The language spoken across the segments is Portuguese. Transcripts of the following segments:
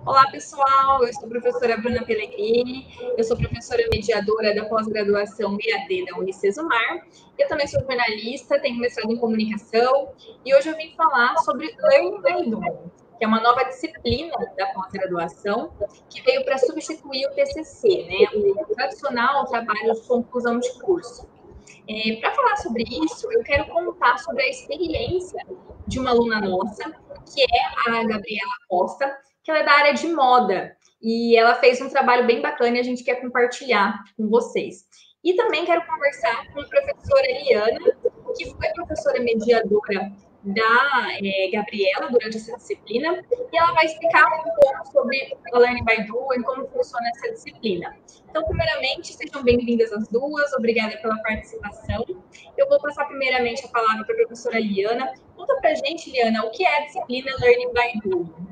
Olá, pessoal. Eu sou a professora Bruna Pellegrini. Eu sou professora mediadora da pós-graduação EAD da Unicesumar. Eu também sou jornalista, tenho mestrado em comunicação e hoje eu vim falar sobre Learning by Doing, que é uma nova disciplina da pós-graduação que veio para substituir o TCC, né? O tradicional trabalho de conclusão de curso. Para falar sobre isso, eu quero contar sobre a experiência de uma aluna nossa, que é a Gabriela Costa, que ela é da área de moda. E ela fez um trabalho bem bacana e a gente quer compartilhar com vocês. E também quero conversar com a professora Eliana, que foi professora mediadora da Gabriela durante essa disciplina, e ela vai explicar um pouco sobre a Learning by Doing, como funciona essa disciplina. Então, primeiramente, sejam bem-vindas as duas, obrigada pela participação. Eu vou passar primeiramente a palavra para a professora Liana. Conta para a gente, Liana, o que é a disciplina Learning by Doing?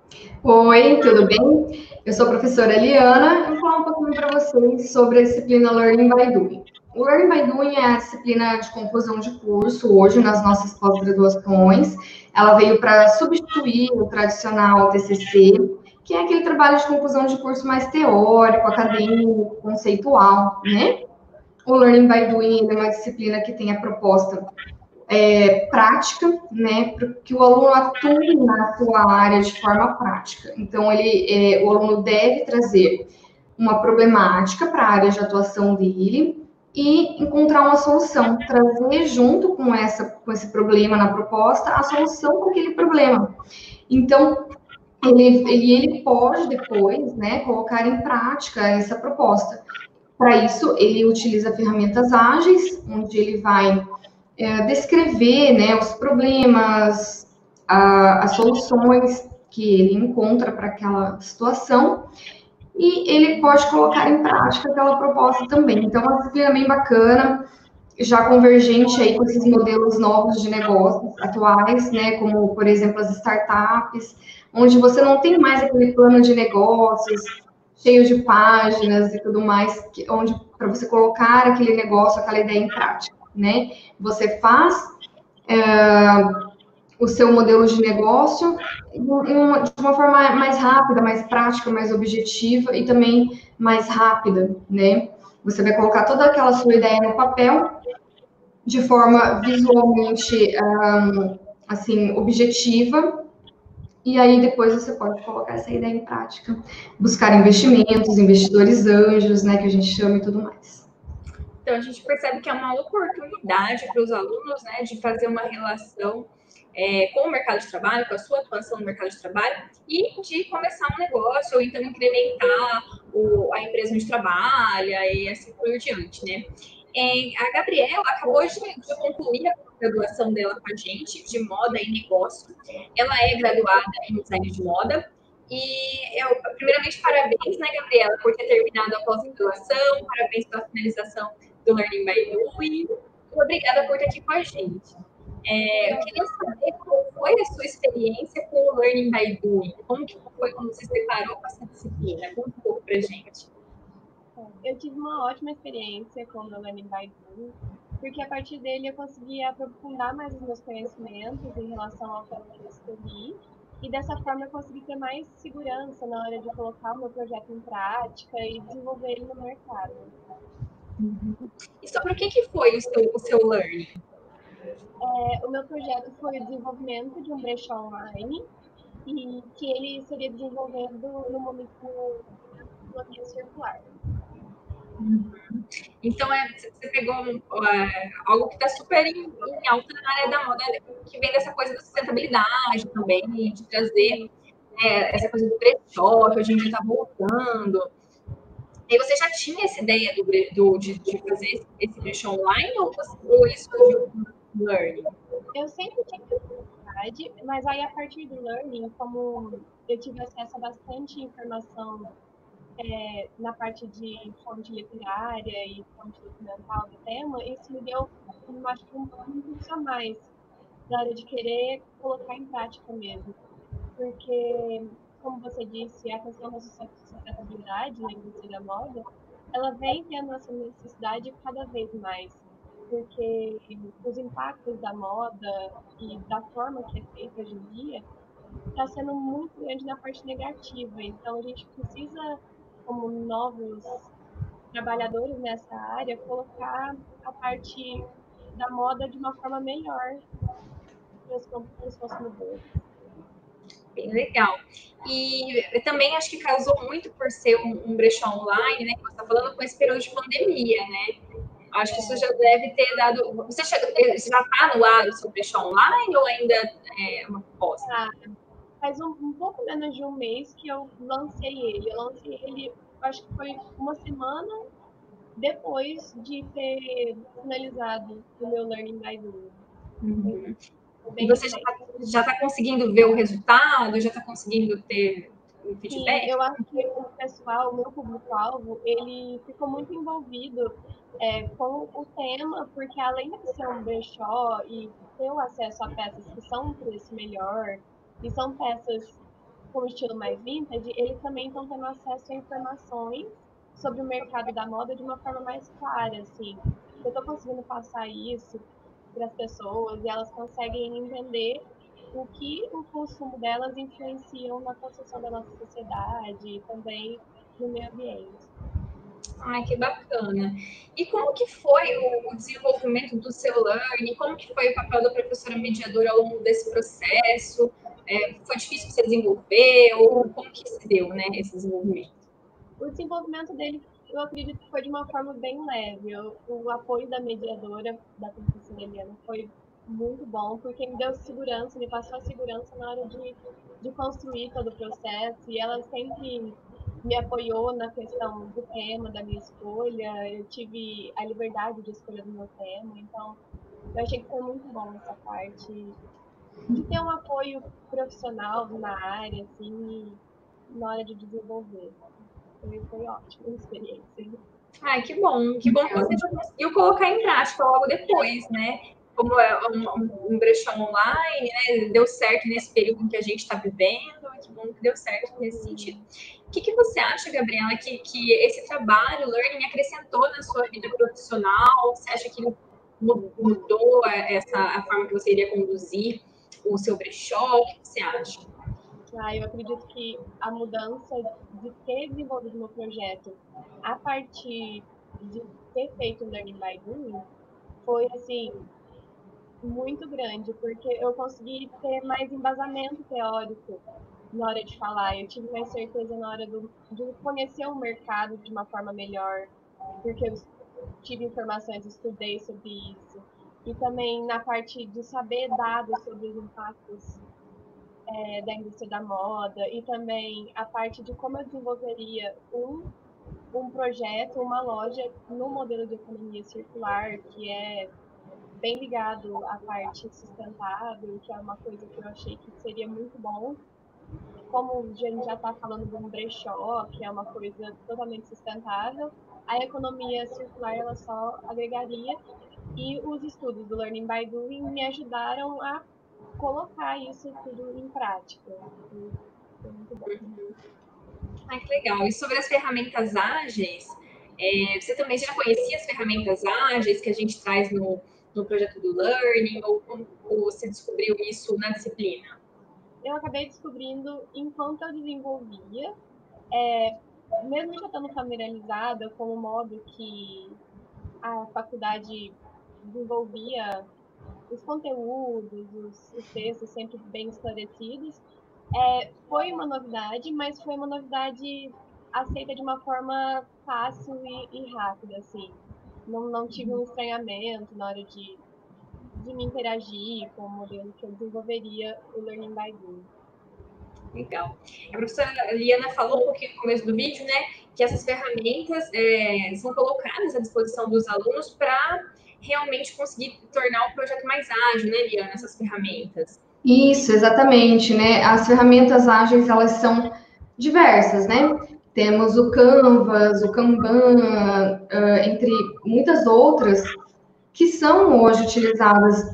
Oi, tudo bem? Eu sou a professora Eliana e vou falar um pouquinho para vocês sobre a disciplina Learning by Doing. O Learning by Doing é a disciplina de conclusão de curso hoje nas nossas pós-graduações. Ela veio para substituir o tradicional TCC, que é aquele trabalho de conclusão de curso mais teórico, acadêmico, conceitual, né? O Learning by Doing é uma disciplina que tem a proposta prática, né, para que o aluno atue na sua área de forma prática. Então, o aluno deve trazer uma problemática para a área de atuação dele e encontrar uma solução, trazer junto com esse problema na proposta a solução para aquele problema. Então, ele pode depois, né, colocar em prática essa proposta. Para isso, ele utiliza ferramentas ágeis, onde ele vai descrever, né, os problemas, as soluções que ele encontra para aquela situação e ele pode colocar em prática aquela proposta também. Então, uma disciplina bem bacana, já convergente aí com esses modelos novos de negócios atuais, né, como, por exemplo, as startups, onde você não tem mais aquele plano de negócios cheio de páginas e tudo mais, onde para você colocar aquele negócio, aquela ideia em prática, né? Você faz o seu modelo de negócio de uma forma mais rápida, mais prática, mais objetiva e também mais rápida, né? Você vai colocar toda aquela sua ideia no papel de forma visualmente, assim, objetiva, e aí depois você pode colocar essa ideia em prática, buscar investimentos, investidores anjos, né, que a gente chama e tudo mais. Então, a gente percebe que é uma oportunidade para os alunos, né, de fazer uma relação com o mercado de trabalho, com a sua atuação no mercado de trabalho e de começar um negócio ou então incrementar a empresa onde trabalha e assim por diante, né? A Gabriela acabou de concluir a graduação dela com a gente, de moda e negócio. Ela é graduada em design de moda. E, primeiramente, parabéns, né, Gabriela, por ter terminado a pós-graduação, parabéns pela finalização do Learning by Doing. Obrigada por estar aqui com a gente. Eu queria saber qual foi a sua experiência com o Learning by Doing. Como que foi quando você se deparou com essa disciplina? Conta um pouco pra gente. Eu tive uma ótima experiência com o meu Learning by Doing, porque a partir dele eu consegui aprofundar mais os meus conhecimentos em relação ao tema que eu escolhi, e dessa forma eu consegui ter mais segurança na hora de colocar o meu projeto em prática e desenvolver ele no mercado. E sobre o que foi o seu learning? O meu projeto foi o desenvolvimento de um brechó online, e que ele seria desenvolvido no momento do ambiente circular. Então, você pegou algo que está super em alta na área da moda, que vem dessa coisa da sustentabilidade também, de trazer essa coisa do brechó, que hoje em dia está voltando. E você já tinha essa ideia de fazer esse brechó online ou ele surgiu no Learning? Eu sempre tive vontade, mas aí a partir do Learning, como eu tive acesso a bastante informação na parte de fonte literária e fonte documental do tema, isso me deu, acho que um impulso a mais na hora de querer colocar em prática mesmo. Porque, como você disse, a questão da sustentabilidade na indústria da moda, ela vem tendo essa necessidade cada vez mais, porque os impactos da moda e da forma que é feita hoje em dia está sendo muito grande na parte negativa. Então, a gente precisa, como novos trabalhadores nessa área, colocar a parte da moda de uma forma melhor para os consumidores. Bem legal. E eu também acho que casou muito por ser um brechó online, né? Que você está falando com esse período de pandemia, né? Acho que isso já deve ter dado. Você já está no ar o seu brechó online ou ainda é uma proposta? Ah, faz um pouco menos de um mês que eu lancei ele. Eu lancei ele, acho que foi uma semana depois de ter finalizado o meu Learning by Doing. Uhum. E Bem você recente. já está conseguindo ver o resultado? Já está conseguindo ter um Sim, feedback? eu acho que o pessoal, o meu público-alvo, ele ficou muito envolvido com o tema, porque além de ser um brechó e ter o acesso a peças que são um preço melhor, e são peças com estilo mais vintage, eles também estão tendo acesso a informações sobre o mercado da moda de uma forma mais clara, assim. Eu estou conseguindo passar isso para as pessoas e elas conseguem entender o que o consumo delas influenciam na construção da nossa sociedade e também no meio ambiente. Ai, que bacana. E como que foi o desenvolvimento do seu learning? Como que foi o papel da professora mediadora ao longo desse processo? Foi difícil você desenvolver? Ou como que se deu, né, esse desenvolvimento? O desenvolvimento dele, eu acredito que foi de uma forma bem leve. O apoio da mediadora, da professora Eliana, foi muito bom, porque me deu segurança, me passou a segurança na hora de construir todo o processo, e ela sempre me apoiou na questão do tema, da minha escolha, eu tive a liberdade de escolha do meu tema, então eu achei que foi muito bom essa parte de ter um apoio profissional na área, assim, na hora de desenvolver. Foi ótima a experiência. Ai, que bom que você já conseguiu colocar em prática logo depois, né? Como é um brechó online, né? Deu certo nesse período em que a gente está vivendo, que bom que deu certo nesse sentido. O que você acha, Gabriela, que esse trabalho, learning, acrescentou na sua vida profissional? Você acha que mudou a forma que você iria conduzir o seu brechó? O que você acha? Eu acredito que a mudança de ter desenvolvido meu projeto a partir de ter feito o Learning by Doing foi, assim, muito grande, porque eu consegui ter mais embasamento teórico na hora de falar, eu tive mais certeza na hora de conhecer o mercado de uma forma melhor, porque eu tive informações, estudei sobre isso, e também na parte de saber dados sobre os impactos da indústria da moda, e também a parte de como eu desenvolveria um projeto, uma loja no modelo de economia circular, que é bem ligado à parte sustentável, que é uma coisa que eu achei que seria muito bom. Como a gente já está falando de um brechó, que é uma coisa totalmente sustentável, a economia circular ela só agregaria, e os estudos do Learning by Doing me ajudaram a colocar isso tudo em prática. Foi muito bom. Ai, que legal. E sobre as ferramentas ágeis, você também já conhecia as ferramentas ágeis que a gente traz no projeto do Learning, ou como você descobriu isso na disciplina? Eu acabei descobrindo enquanto eu desenvolvia, mesmo já estando familiarizada com o modo que a faculdade desenvolvia os conteúdos, os textos sempre bem esclarecidos, foi uma novidade, mas foi uma novidade aceita de uma forma fácil e rápida, assim. Não tive um estranhamento na hora de me interagir com o modelo que eu desenvolveria o Learning by Doing. Legal. A professora Liana falou um pouquinho no começo do vídeo, né, que essas ferramentas são colocadas à disposição dos alunos para realmente conseguir tornar o projeto mais ágil, né, Liana, essas ferramentas. Isso, exatamente, né? As ferramentas ágeis, elas são diversas, né? Temos o Canvas, o Kanban, entre muitas outras, que são hoje utilizadas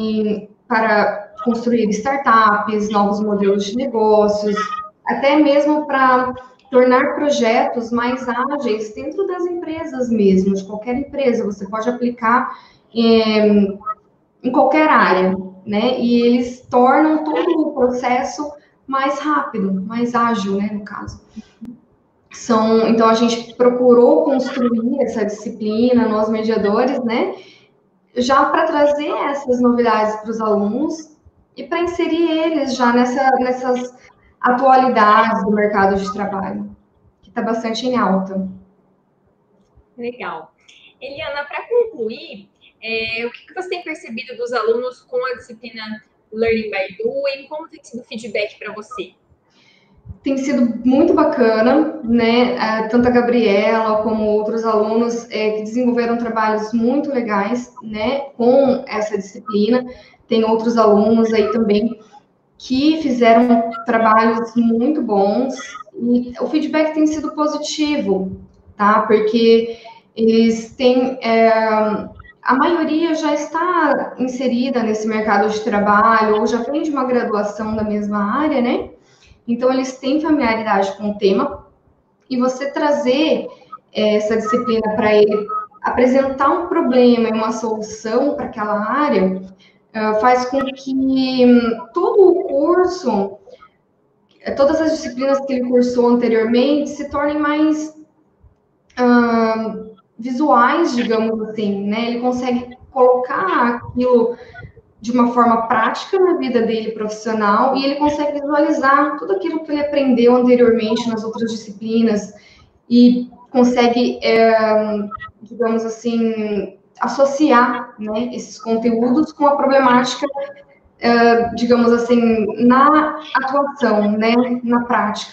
para construir startups, novos modelos de negócios, até mesmo para tornar projetos mais ágeis dentro das empresas mesmo, de qualquer empresa. Você pode aplicar em qualquer área, né? E eles tornam todo o processo mais rápido, mais ágil, né, no caso. Então, a gente procurou construir essa disciplina, nós mediadores, né, já para trazer essas novidades para os alunos e para inserir eles já nessas atualidades do mercado de trabalho, que está bastante em alta. Legal. Eliana, para concluir, o que você tem percebido dos alunos com a disciplina Learning by Doing? Como tem sido o feedback para você? Tem sido muito bacana, né? Tanto a Gabriela como outros alunos que desenvolveram trabalhos muito legais, né? Com essa disciplina. Tem outros alunos aí também que fizeram trabalhos muito bons e o feedback tem sido positivo, tá? Porque eles têm a maioria já está inserida nesse mercado de trabalho ou já vem de uma graduação da mesma área, né? Então, eles têm familiaridade com o tema e você trazer essa disciplina para ele apresentar um problema e uma solução para aquela área faz com que todo o curso, todas as disciplinas que ele cursou anteriormente se tornem mais visuais, digamos assim, né? Ele consegue colocar aquilo de uma forma prática na vida dele profissional e ele consegue visualizar tudo aquilo que ele aprendeu anteriormente nas outras disciplinas e consegue, digamos assim, associar, né, esses conteúdos com a problemática, digamos assim, na atuação, né, na prática.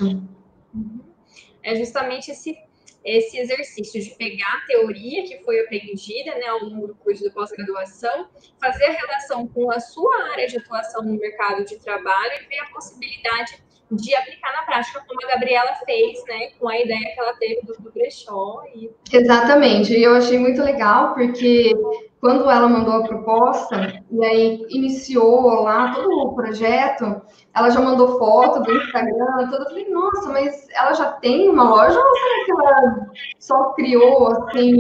É justamente esse exercício de pegar a teoria que foi aprendida, né, ao longo do curso de pós-graduação, fazer a relação com a sua área de atuação no mercado de trabalho e ver a possibilidade de aplicar na prática, como a Gabriela fez, né, com a ideia que ela teve do brechó. Exatamente, e eu achei muito legal, porque quando ela mandou a proposta, e aí iniciou lá todo o projeto, ela já mandou foto do Instagram, tudo. Eu falei, nossa, mas ela já tem uma loja ou será que ela só criou, assim,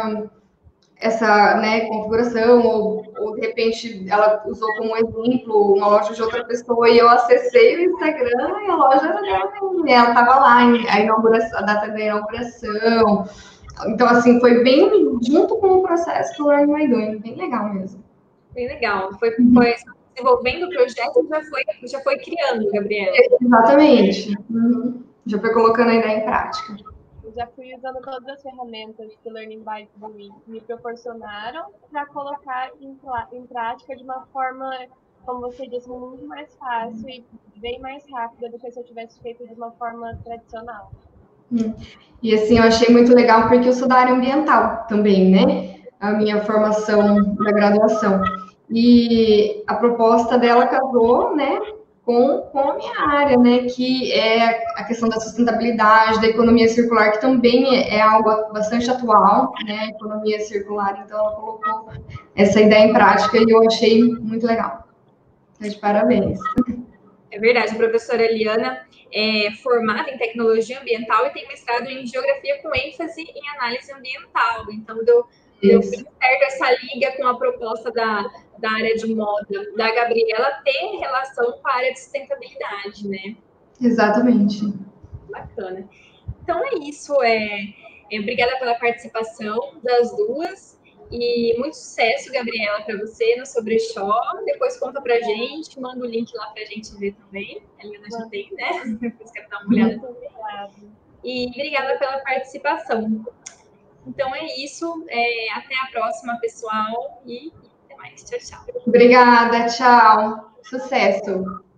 essa, né, configuração, ou de repente ela usou como exemplo uma loja de outra pessoa e eu acessei o Instagram e a loja era dela mesmo, ela estava lá, a data da inauguração. Então, assim, foi bem junto com o processo do Learning by Doing, bem legal mesmo. Bem legal. Foi desenvolvendo o projeto e já foi criando, Gabriela. Exatamente. Já foi colocando a ideia em prática. Eu já fui usando todas as ferramentas que o Learning by Doing me proporcionaram para colocar em prática de uma forma, como você disse, muito mais fácil e bem mais rápida do que se eu tivesse feito de uma forma tradicional. E assim, eu achei muito legal porque eu sou da área ambiental também, né? A minha formação da graduação. E a proposta dela casou, né, com a minha área, né, que é a questão da sustentabilidade, da economia circular, que também é algo bastante atual, né, a economia circular. Então, ela colocou essa ideia em prática e eu achei muito legal. Então, de parabéns. É verdade, a professora Eliana é formada em tecnologia ambiental e tem mestrado em geografia com ênfase em análise ambiental. Então, deu bem certo essa liga com a proposta da área de moda da Gabriela ter relação com a área de sustentabilidade, né? Exatamente. Bacana. Então, é isso. Obrigada pela participação das duas. E muito sucesso, Gabriela, para você no Sobrechó. Depois conta pra gente, manda o link lá pra gente ver também. A Helena já tem, né? Depois quer dar uma olhada também. E obrigada pela participação. Então é isso. Até a próxima, pessoal. E até mais. Tchau, tchau. Obrigada, tchau. Sucesso.